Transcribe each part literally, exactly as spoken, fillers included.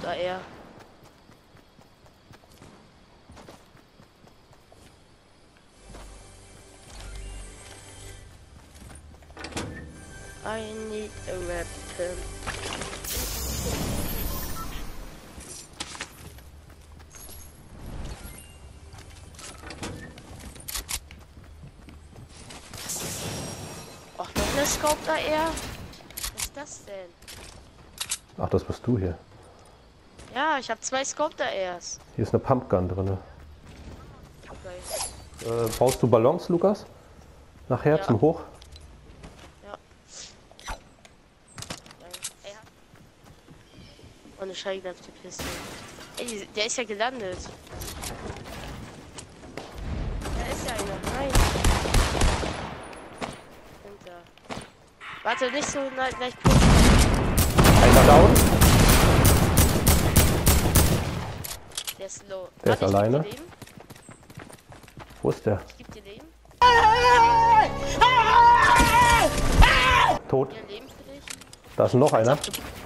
A R. I need a weapon. Och, noch eine Scope A R? Was ist das denn? Ach, das bist du hier. Ja, ich habe zwei Scope A Rs. Hier ist eine Pumpgun drin. Okay. Äh, brauchst du Ballons, Lukas? Nachher Ja. zum Hoch? Ja. Oh, eine schallgedämpfte Piste. Ey, der ist ja gelandet. Da ist ja einer. Nein. Hinter. Warte, nicht so nein, gleich. Einer down. Der ist low. Der ist Warte, ich alleine. geb dir Leben. Wo ist der? Ich geb dir Leben. Tot. Hier Leben für dich. Da ist noch einer.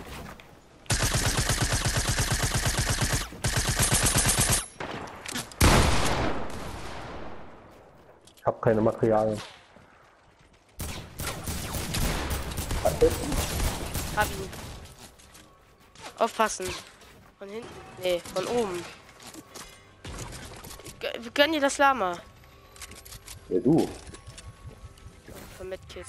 Ich habe keine Materialien. Hab ihn. Aufpassen. Von hinten. Nee, von oben. Wir gönnen dir das Lama. Ja, du. Von Medkits.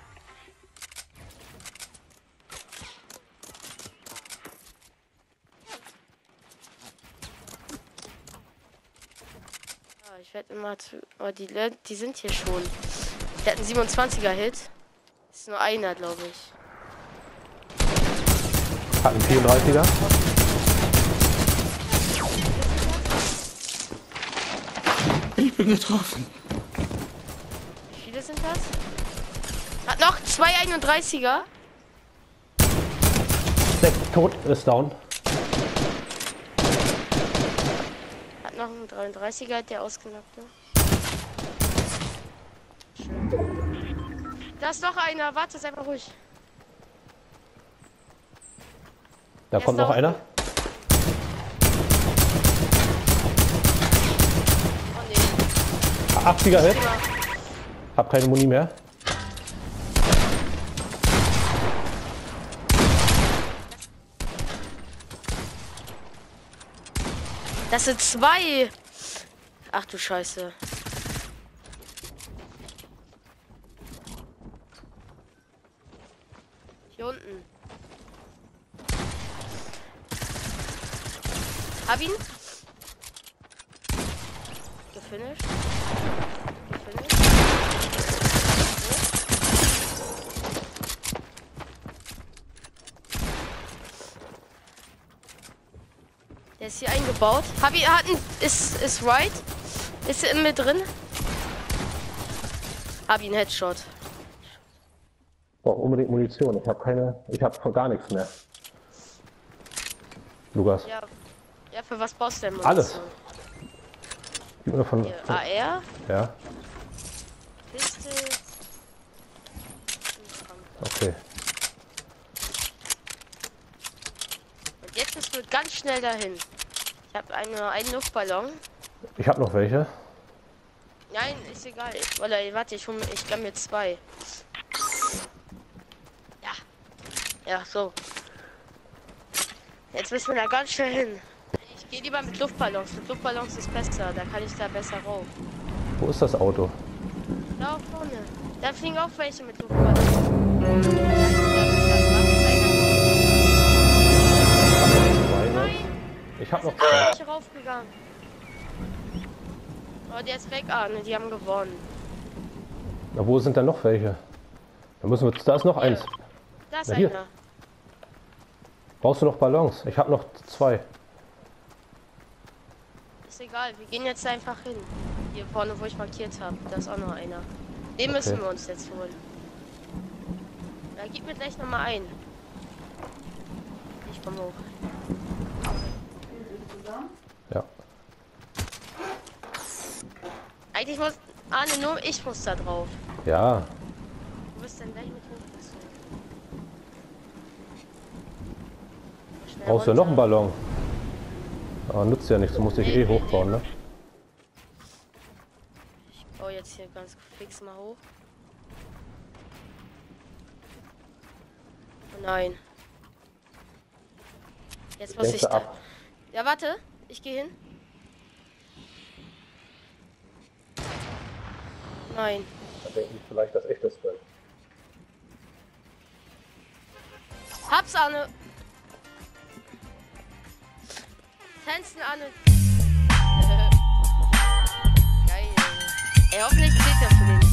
Ah, ich werde immer zu. Oh, die, Le- die sind hier schon. Der hat einen siebenundzwanziger Hit. Ist nur einer, glaube ich. Hat einen vierunddreißiger. Ich bin getroffen. Wie viele sind das? Hat noch zwei einunddreißiger. Sechs tot, ist down. Hat noch einen dreiunddreißiger, der ausgenackte. Schön. Da ist noch einer. Warte, sei mal ruhig. Da Der kommt ist noch da einer. Oh nee. achtziger Hit. Immer. Hab keine Muni mehr. Das sind zwei. Ach du Scheiße. Hier unten. Hab ihn. Gefinisht. Gefinisht. Der ist hier eingebaut. Hab ihn, hat einen, ist, ist right. Ist in mit drin. Hab ihn Headshot. Brauch unbedingt Munition. Ich habe keine. Ich habe von gar nichts mehr. Lukas. Ja, ja, für was brauchst du denn? Alles. Gib mir von. Hier, A R, Ja. Piste. Okay. Und jetzt ist wird ganz schnell dahin. Ich habe eine, einen Luftballon. Ich habe noch welche. Nein, ist egal. Oder warte, ich hol mir, ich kann mir zwei. Ja. Ja, so. Jetzt müssen wir da ganz schnell hin. Ich gehe lieber mit Luftballons. Mit Luftballons ist besser. Da kann ich da besser rauf. Wo ist das Auto? Da vorne. Da fliegen auch welche mit Luftballons. Nein, Ich habe noch da zwei. bin ich raufgegangen. Oh, der ist weg, Arne. Die haben gewonnen. Na, wo sind denn noch welche? Da müssen wir. Da ist noch eins. Da ist Na, hier. einer. Brauchst du noch Ballons? Ich habe noch zwei. Ist egal, wir gehen jetzt einfach hin. Hier vorne, wo ich markiert habe. Da ist auch noch einer. Den Okay. müssen wir uns jetzt holen. Da gib mir gleich noch mal ein. Ich komme hoch. Ja. Eigentlich muss. Arne, nur ich muss da drauf. Ja. Du bist dann gleich mit hoch. Brauchst du noch einen Ballon? Aber nutzt ja nichts, du musst dich eh hochbauen, ne? Ich baue jetzt hier ganz fix mal hoch. Oh nein. Jetzt muss ich Lenkst du da. ab. Ja, warte. Ich gehe hin. Nein. Dann denken die vielleicht, das echtes Feld. Hab's, Anne. Tanzen, Anne. Geil. Ey, hoffentlich zählt das für den